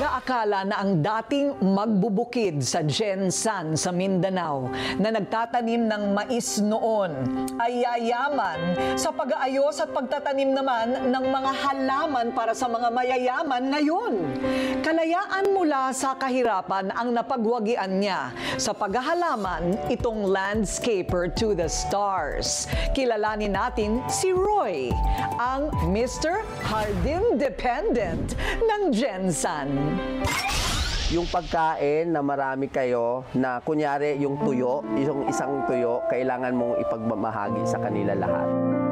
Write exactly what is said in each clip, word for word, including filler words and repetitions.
Pag-aakala na ang dating magbubukid sa Gensan sa Mindanao na nagtatanim ng mais noon ay yayaman sa pag-aayos at pagtatanim naman ng mga halaman para sa mga mayayaman ngayon. Kalayaan mula sa kahirapan ang napagwagian niya sa paghahalaman itong landscaper to the stars. Kilalanin natin si Roy, ang Mister Hardin Dependent ng Gensan. Yung pagkain na marami kayo, na kunyari yung tuyo, yung isang tuyo, kailangan mong ipagmamahagi sa kanila lahat.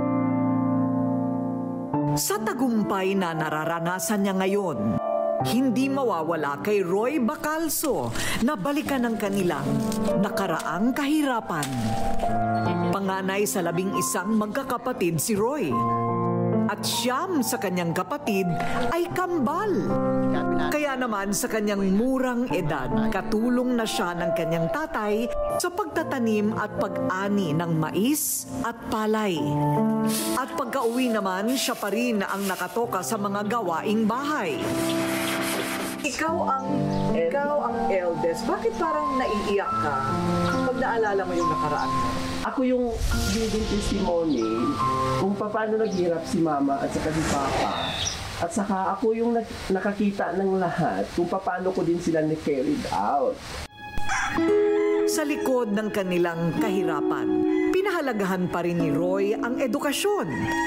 Sa tagumpay na nararanasan niya ngayon, hindi mawawala kay Roy Bacalso na balikan ang kanilang nakaraang kahirapan. Panganay sa labing isang magkakapatid si Roy. At siyam sa kanyang kapatid ay kambal. Kaya naman sa kanyang murang edad, katulong na siya ng kanyang tatay sa pagtatanim at pag-ani ng mais at palay. At pagka-uwi naman, siya pa rin ang nakatoka sa mga gawaing bahay. Ikaw ang, ikaw ang eldest. Bakit parang naiiyak ka pag naalala mo yung nakaraan mo? Ako yung living testimony kung paano naghirap si mama at saka si papa. At saka ako yung nakakita ng lahat kung paano ko din sila na-carried out. Sa likod ng kanilang kahirapan, pinahalagahan pa rin ni Roy ang edukasyon.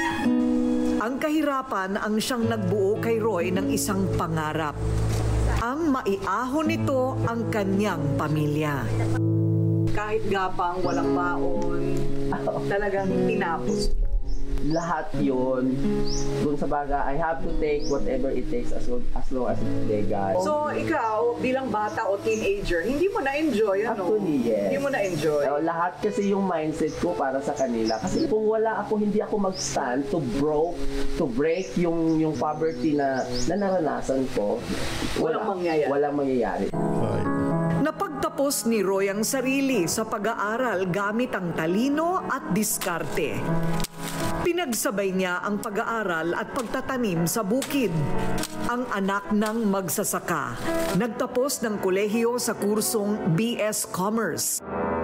Ang kahirapan ang siyang nagbuo kay Roy ng isang pangarap. Ang maiahon nito ang kanyang pamilya. Kahit gapang, walang baon, talagang tinapos. Lahat yun. Doon sa baga, I have to take whatever it takes as long as, long as it's legal. So, ikaw, bilang bata o teenager, hindi mo na-enjoy, ano? Actually, yes. Hindi mo na-enjoy? Uh, lahat kasi yung mindset ko para sa kanila. Kasi kung wala ako, hindi ako mag-stand to broke, to break yung yung poverty na, na naranasan ko. Wala, walang mangyayari. Walang mangyayari. Napagtapos ni Roy ang sarili sa pag-aaral gamit ang talino at diskarte. Pinagsabay niya ang pag-aaral at pagtatanim sa bukid. Ang anak ng magsasaka, nagtapos ng kolehiyo sa kursong B S Commerce.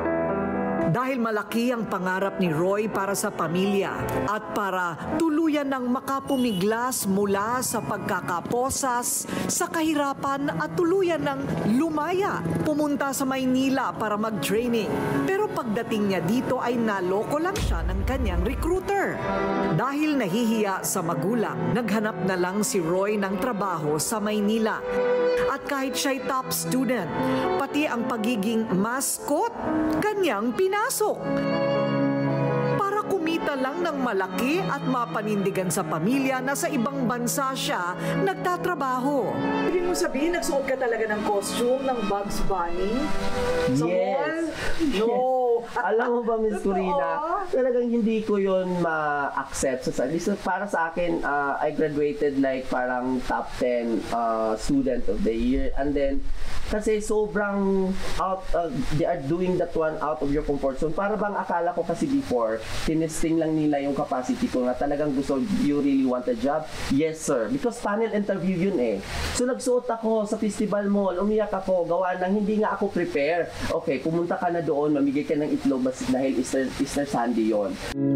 Dahil malaki ang pangarap ni Roy para sa pamilya at para tuluyan ng makapumiglas mula sa pagkakaposas sa kahirapan at tuluyan ng lumaya, pumunta sa Maynila para mag-training. Pero pagdating niya dito ay naloko lang siya ng kanyang recruiter. Dahil nahihiya sa magulang, naghanap na lang si Roy ng trabaho sa Maynila. At kahit siya'y top student, pati ang pagiging mascot, kanyang pinasok. Para kumita lang ng malaki at mapanindigan sa pamilya na sa ibang bansa siya nagtatrabaho. Ibig mo sabihin, nagsuot ka talaga ng costume ng Bugs Bunny? Sa yes. mall? No. Alam mo ba, Miss Corina, talagang hindi ko yun ma-accept. So, at least para sa akin, uh, I graduated like parang top ten uh, student of the year. And then, kasi sobrang out, uh, they are doing that one out of your comfort zone. Para bang akala ko kasi before, tinesting lang nila yung capacity ko na talagang gusto, you really want a job? Yes, sir. Because panel interview yun eh. So, nagsuot ako sa festival mall, umiyak ako, gawa ng hindi nga ako prepare. Okay, pumunta ka na doon, mamigay ka ng itlog dahil Easter, Easter Sunday yun.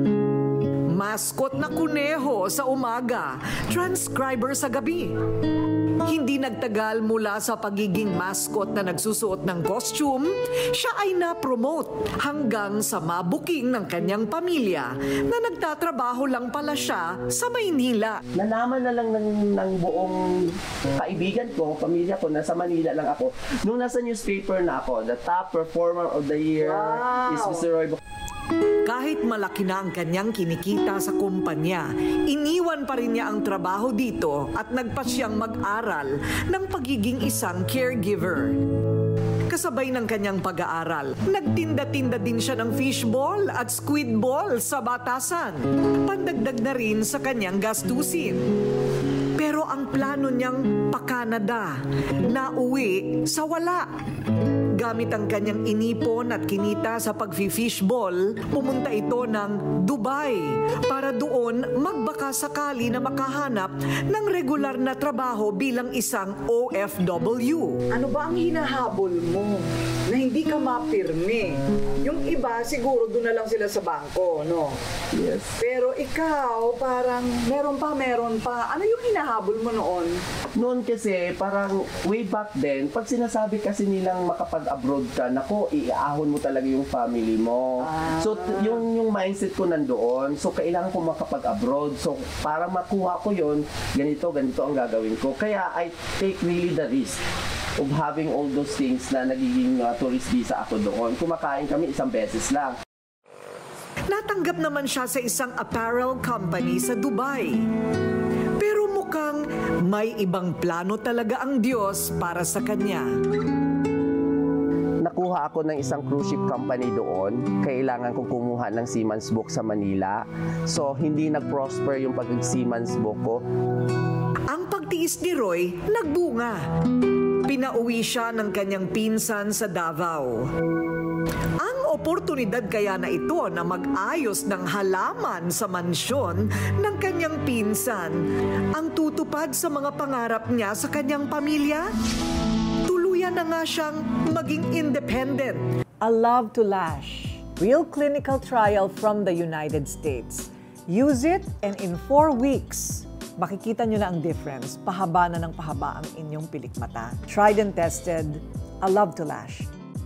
Mascot na kuneho sa umaga, transcriber sa gabi. Hindi nagtagal mula sa pagiging mascot na nagsusuot ng costume, siya ay na-promote hanggang sa mabuking ng kanyang pamilya na nagtatrabaho lang pala siya sa Maynila. Nalaman na lang ng, ng buong kaibigan ko, pamilya ko, nasa Manila lang ako. Nung nasa newspaper na ako, the top performer of the year wow. is Mister Roy Bacalso. Kahit malaki na ang kanyang kinikita sa kumpanya, iniwan pa rin niya ang trabaho dito at nagpa siyang mag-aral ng pagiging isang caregiver. Kasabay ng kanyang pag-aaral, nagtinda-tinda din siya ng fishball at squidball sa batasan. Pandagdag na rin sa kanyang gastusin. Pero ang plano niyang pa-Canada, nauwi sa wala. Gamit ang kanyang inipon at kinita sa pag-fishball, pumunta ito ng Dubai para doon magbaka sakali na makahanap ng regular na trabaho bilang isang O F W. Ano ba ang hinahabol mo na hindi ka mapirme? Yung iba siguro doon na lang sila sa bangko, no? Yes. Pero ikaw parang meron pa, meron pa. Ano yung hinahabol mo noon? Noon kasi, parang way back then, pag sinasabi kasi nilang makapag-abroad ka, nako, iahon mo talaga yung family mo. Ah. So, t- yung, yung mindset ko nandoon, so kailangan ko makapag-abroad. So, para makuha ko yun, ganito, ganito ang gagawin ko. Kaya, I take really the risk of having all those things na nagiging uh, tourist visa ako doon. Kumakain kami isang beses lang. Natanggap naman siya sa isang apparel company sa Dubai. Pero mukhang may ibang plano talaga ang Diyos para sa kanya. Nakuha ako ng isang cruise ship company doon. Kailangan kong kumuha ng seaman's book sa Manila. So, hindi nag-prosper yung pag-seaman's book ko. Ang pagtiis ni Roy nagbunga. Pinauwi siya ng kanyang pinsan sa Davao. Ang oportunidad kaya na ito na mag-ayos ng halaman sa mansyon ng kanyang pinsan ang tutupad sa mga pangarap niya sa kanyang pamilya? Tuluyan na nga siyang maging independent. A Love to Lash. Real clinical trial from the United States. Use it and in four weeks, makikita nyo na ang difference. Pahaba na ng pahaba ang inyong pilikmata. Tried and tested. A Love to Lash.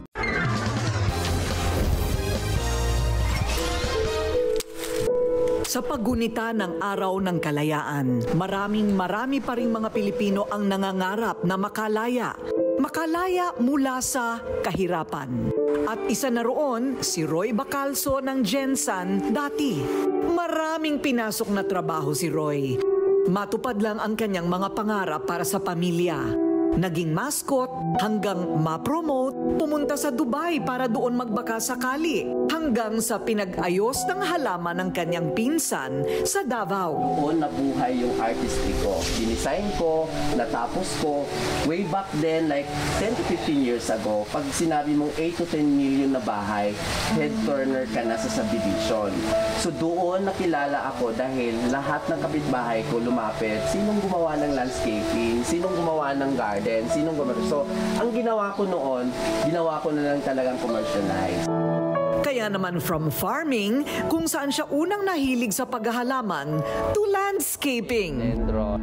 Sa paggunita ng Araw ng Kalayaan, maraming marami pa ring mga Pilipino ang nangangarap na makalaya. Makalaya mula sa kahirapan. At isa na roon, si Roy Bacalso ng Gensan dati. Maraming pinasok na trabaho si Roy. Matupad lang ang kanyang mga pangarap para sa pamilya. Naging mascot hanggang ma-promote, pumunta sa Dubai para doon magbaka sakali, hanggang sa pinag-ayos ng halaman ng kanyang pinsan sa Davao. Doon nabuhay yung artistry ko. Dinisign ko, natapos ko. Way back then, like ten to fifteen years ago, pag sinabi mong eight to ten million na bahay, head turner ka na sa subdivision. So doon nakilala ako dahil lahat ng kapitbahay ko lumapit. Sinong gumawa ng landscaping? Sinong gumawa ng garden? Sinong gumawa? So, ang ginawa ko noon, ginawa ko na lang talagang commercialize. Kaya naman from farming, kung saan siya unang nahilig sa paghahalaman, to landscaping. Dendro.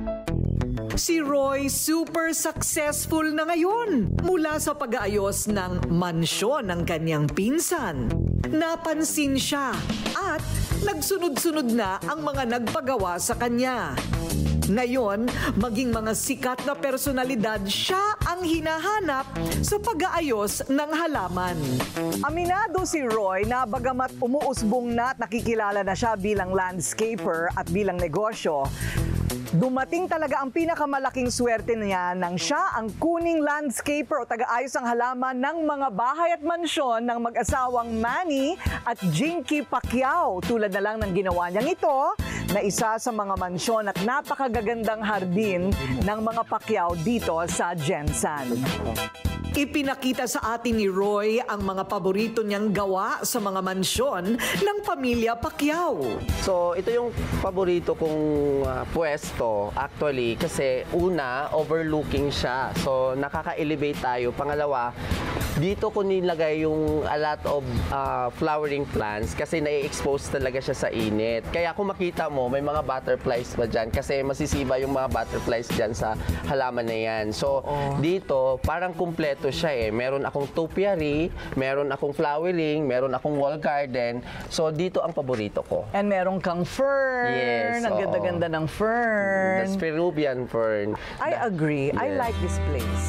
Si Roy super successful na ngayon mula sa pag-aayos ng mansyon ng kanyang pinsan. Napansin siya at nagsunod-sunod na ang mga nagpagawa sa kanya. Ngayon, maging mga sikat na personalidad siya ang hinahanap sa pag-aayos ng halaman. Aminado si Roy na bagamat umuusbong na at nakikilala na siya bilang landscaper at bilang negosyo, dumating talaga ang pinakamalaking swerte niya nang siya ang kuning landscaper o taga-ayos ng halaman ng mga bahay at mansyon ng mag-asawang Manny at Jinky Pacquiao. Tulad na lang ng ginawa niyang ito na isa sa mga mansyon at napakagagandang hardin ng mga Pacquiao dito sa Gensan. Ipinakita sa atin ni Roy ang mga paborito niyang gawa sa mga mansyon ng pamilya Pacquiao. So, ito yung paborito kong uh, pwesto actually kasi una, overlooking siya. So, nakaka-elevate tayo. Pangalawa, dito ko nilagay yung a lot of uh, flowering plants kasi na-expose talaga siya sa init. Kaya kung makita mo, may mga butterflies pa dyan kasi masisiba yung mga butterflies dyan sa halaman na yan. So, oh. dito, parang kumpleto siya eh. Meron akong topiary, meron akong flowering, meron akong wall garden. So, dito ang paborito ko. And meron kang fern. Yes. Ang ganda-ganda ng fern. The Peruvian fern. I The, agree. yeah. I like this place.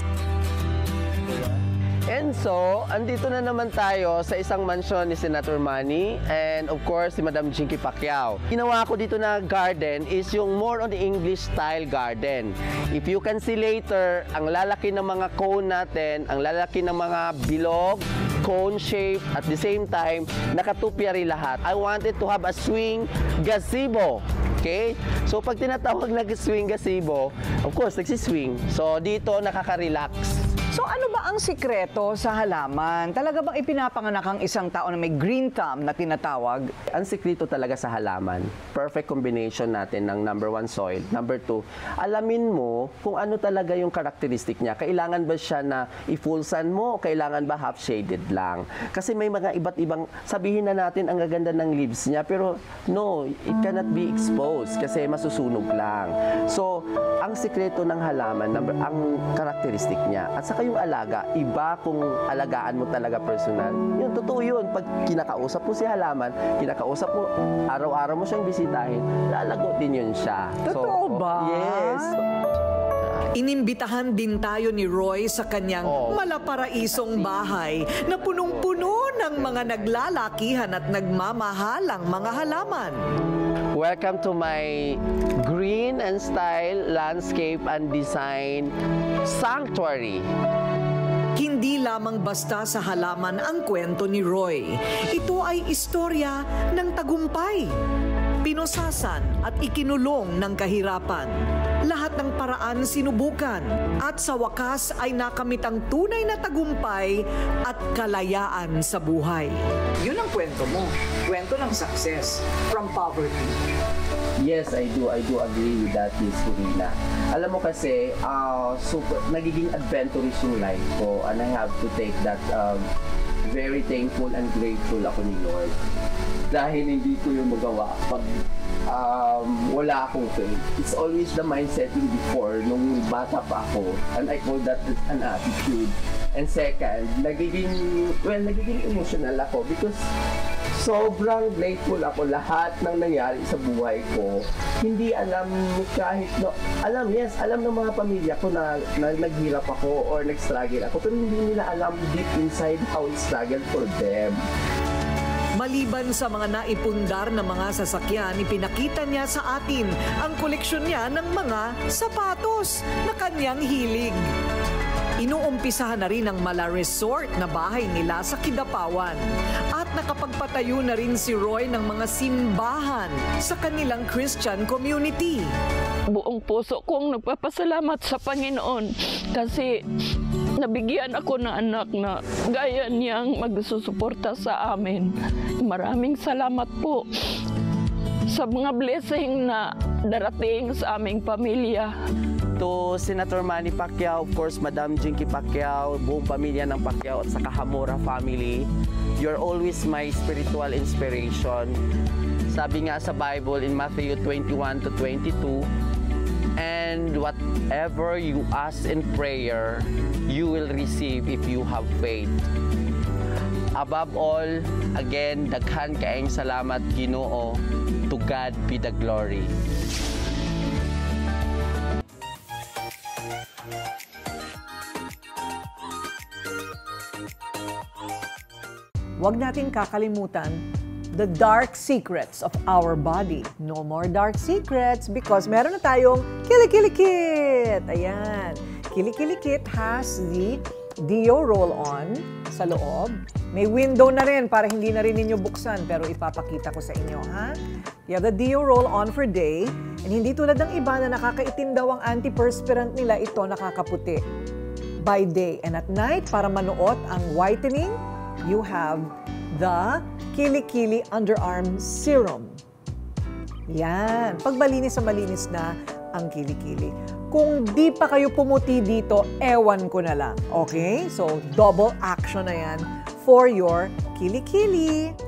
And so, andito na naman tayo sa isang mansyon ni Senator Manny and of course, si Madam Jinky Pacquiao. Ginawa ko dito na garden is yung more on the English style garden. If you can see later, ang lalaki ng mga cone natin, ang lalaki ng mga bilog, cone shape, at the same time, nakatupiary lahat. I wanted to have a swing gazebo. Okay? So, pag tinatawag na swing gazebo, of course, nagsiswing. So, dito nakaka-relax. So ano ba ang sikreto sa halaman? Talaga bang ipinapanganak ang isang tao na may green thumb na tinatawag? Ang sikreto talaga sa halaman, perfect combination natin ng number one, soil. Number two, alamin mo kung ano talaga yung karakteristik niya. Kailangan ba siya na i-full sun mo o kailangan ba half shaded lang? Kasi may mga iba't ibang, sabihin na natin ang gaganda ng leaves niya, pero no, it cannot be exposed kasi masusunog lang. So, ang sikreto ng halaman, number, ang karakteristik niya. At saka yung alaga, iba kung alagaan mo talaga personal. Yun, totoo yun. Pag kinakausap mo si halaman, kinakausap mo, araw-araw mo siyang bisitahin, lalago din yun siya. Totoo so, ba? Yes. Inimbitahan din tayo ni Roy sa kanyang Oh. malaparaisong bahay na punong-puno ng mga naglalakihan at nagmamahalang mga halaman. Welcome to my green and style landscape and design sanctuary. Hindi lamang basta sa halaman ang kwento ni Roy. Ito ay istorya ng tagumpay, pinosasan at ikinulong ng kahirapan. Lahat ng paraan sinubukan at sa wakas ay nakamit ang tunay na tagumpay at kalayaan sa buhay. Yun ang kwento mo. Kwento ng success from poverty. Yes, I do. I do agree with that, Miss Corina. Alam mo kasi, uh, super, nagiging adventurous yung life ko and I have to take that um, very thankful and grateful ako ni Lord. Dahil hindi ko yung magawa pag um, wala akong faith. It's always the mindset yung before, nung bata pa ako. And I call that an attitude. And second, nagiging, well, nagiging emotional ako because sobrang grateful ako lahat ng nangyari sa buhay ko. Hindi alam kahit, no, alam, yes, alam ng mga pamilya ko na, na naghirap ako or nag-struggle ako, pero hindi nila alam deep inside how it struggled for them. Maliban sa mga naipundar na mga sasakyan, ipinakita niya sa atin ang koleksyon niya ng mga sapatos na kanyang hilig. Inuumpisahan na rin ang Mala Resort na bahay nila sa Kidapawan. At nakapagpatayo na rin si Roy ng mga simbahan sa kanilang Christian community. Buong puso kong nagpapasalamat sa Panginoon kasi nabigyan ako ng anak na gaya niyang magsusuporta sa amin. Maraming salamat po sa mga blessing na darating sa aming pamilya. To Senator Manny Pacquiao, of course, Madam Jinky Pacquiao, buong pamilya ng Pacquiao at sa Hamora family, you're always my spiritual inspiration. Sabi nga sa Bible in Matthew twenty-one to twenty-two, and whatever you ask in prayer, you will receive if you have faith. Above all, again, daghan kaayong salamat, Ginoo. To God be the glory. Huwag natin kakalimutan the dark secrets of our body. No more dark secrets because meron na tayong Kili-Kili Kit. Ayan. Kili-Kili Kit has the Dio roll-on sa loob. May window na rin para hindi na rin ninyo buksan pero ipapakita ko sa inyo, ha? You have the Dio roll-on for day and hindi tulad ng iba na nakakaitim daw ang antiperspirant nila, ito nakakaputi by day. And at night, para manuot ang whitening, you have the Kili-Kili Underarm Serum. Yan. Pag malinis na malinis na ang Kili-Kili. Kung di pa kayo pumuti dito, ewan ko na lang. Okay? So, double action na yan for your Kili-Kili.